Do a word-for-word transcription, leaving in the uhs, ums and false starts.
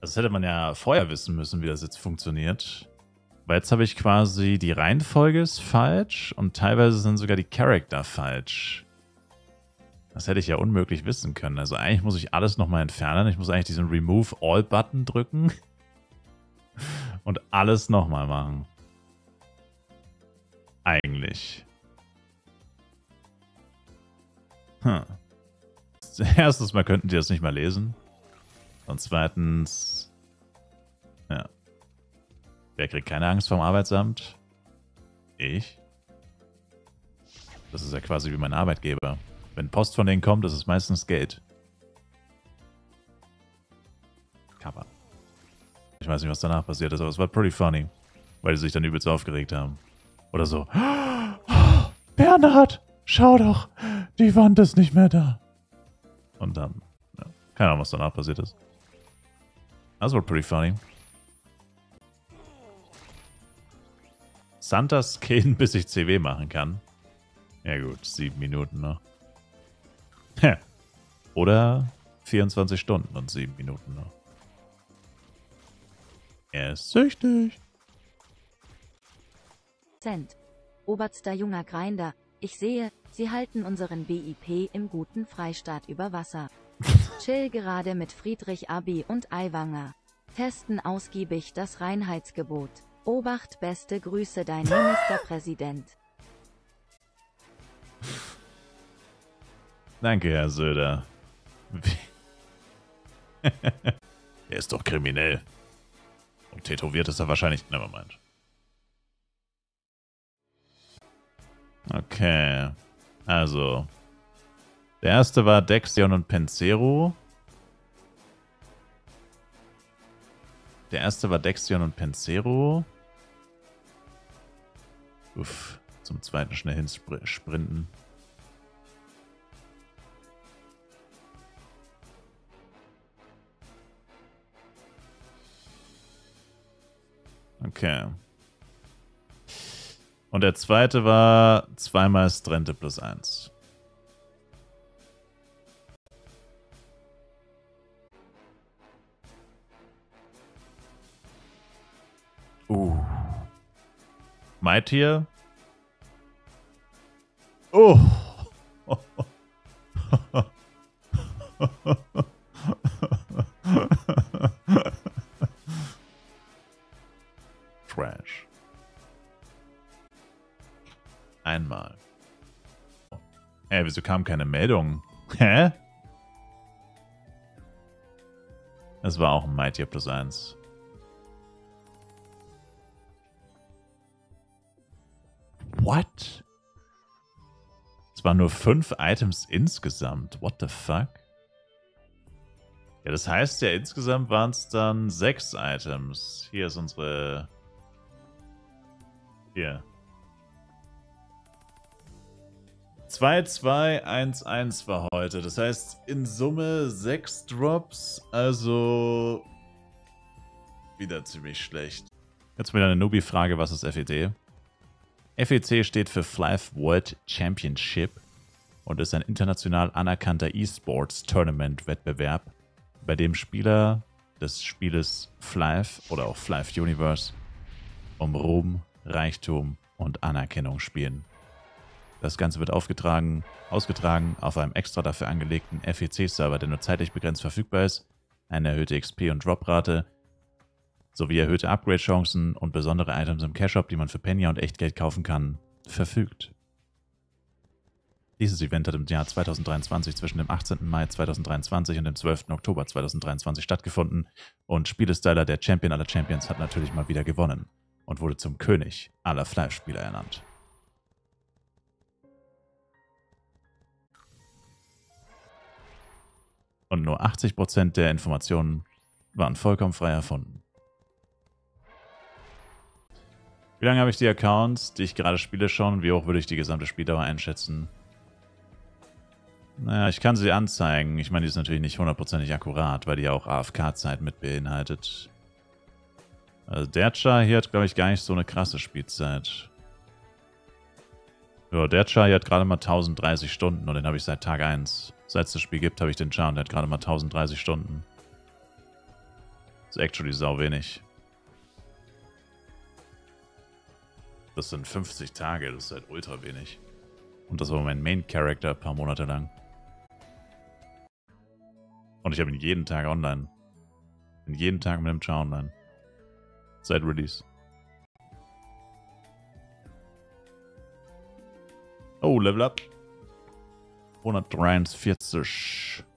Das hätte man ja vorher wissen müssen, wie das jetzt funktioniert. Weil jetzt habe ich quasi die Reihenfolge ist falsch und teilweise sind sogar die Charakter falsch. Das hätte ich ja unmöglich wissen können. Also eigentlich muss ich alles nochmal entfernen. Ich muss eigentlich diesen Remove All Button drücken und alles nochmal machen. Eigentlich. Hm. Erstens mal könnten die das nicht mal lesen. Und zweitens, ja. Wer kriegt keine Angst vorm Arbeitsamt? Ich. Das ist ja quasi wie mein Arbeitgeber. Wenn Post von denen kommt, ist es meistens Geld. Cover. Ich weiß nicht, was danach passiert ist, aber es war pretty funny. Weil die sich dann übelst aufgeregt haben. Oder so. Bernhard, schau doch, die Wand ist nicht mehr da. Und dann, ja, keine Ahnung, was danach passiert ist. Das war pretty funny. Santa Skin, bis ich C W machen kann. Ja gut, sieben Minuten noch. Oder vierundzwanzig Stunden und sieben Minuten noch. Er ist süchtig. Cent. Oberster junger Grinder, ich sehe, Sie halten unseren B I P im guten Freistaat über Wasser. Chill gerade mit Friedrich Abi und Aiwanger. Testen ausgiebig das Reinheitsgebot. Obacht, beste Grüße, dein Ministerpräsident. Danke, Herr Söder. Er ist doch kriminell. Und tätowiert ist er wahrscheinlich. Nevermind. Okay. Also. Der erste war Dexion und Pensero. Der erste war Dexion und Pensero. Uff. Zum zweiten schnell hinsprinten. Okay. Und der zweite war zweimal Strente plus eins. Uh. Mightier. Oh. Trash. Einmal. Ey, wieso kam keine Meldung? Hä? Es war auch ein Mightier plus eins. What? Es waren nur fünf Items insgesamt. What the fuck? Ja, das heißt ja, insgesamt waren es dann sechs Items. Hier ist unsere... Hier. zwei zwei eins eins war heute. Das heißt, in Summe sechs Drops. Also... wieder ziemlich schlecht. Jetzt wieder eine Newbie-Frage. Was ist F E C? F E C steht für Flive World Championship und ist ein international anerkannter E-Sports-Tournament-Wettbewerb, bei dem Spieler des Spieles Flive oder auch Flive Universe um Ruhm, Reichtum und Anerkennung spielen. Das Ganze wird aufgetragen, ausgetragen auf einem extra dafür angelegten F E C-Server, der nur zeitlich begrenzt verfügbar ist, eine erhöhte X P- und Droprate sowie erhöhte Upgrade-Chancen und besondere Items im Cash-Shop, die man für Penny und Echtgeld kaufen kann, verfügt. Dieses Event hat im Jahr zweitausenddreiundzwanzig zwischen dem achtzehnten Mai zweitausenddreiundzwanzig und dem zwölften Oktober zweitausenddreiundzwanzig stattgefunden und Spielestyler, der Champion aller Champions, hat natürlich mal wieder gewonnen und wurde zum König aller Flive-Spieler ernannt. Und nur achtzig Prozent der Informationen waren vollkommen frei erfunden. Wie lange habe ich die Accounts, die ich gerade spiele, schon? Wie hoch würde ich die gesamte Spieldauer einschätzen? Naja, ich kann sie anzeigen. Ich meine, die ist natürlich nicht hundertprozentig akkurat, weil die ja auch A F K-Zeit mit beinhaltet. Also der Char hier hat, glaube ich, gar nicht so eine krasse Spielzeit. Ja, der Char hier hat gerade mal tausenddreißig Stunden und den habe ich seit Tag eins. Seit es das Spiel gibt, habe ich den Char und der hat gerade mal tausenddreißig Stunden. Das ist actually sau wenig. Das sind fünfzig Tage, das ist halt ultra wenig. Und das war mein Main Character ein paar Monate lang. Und ich habe ihn jeden Tag online. Bin jeden Tag mit dem Char online. Seit Release. Oh, Level Up. hundertdreiundvierzig.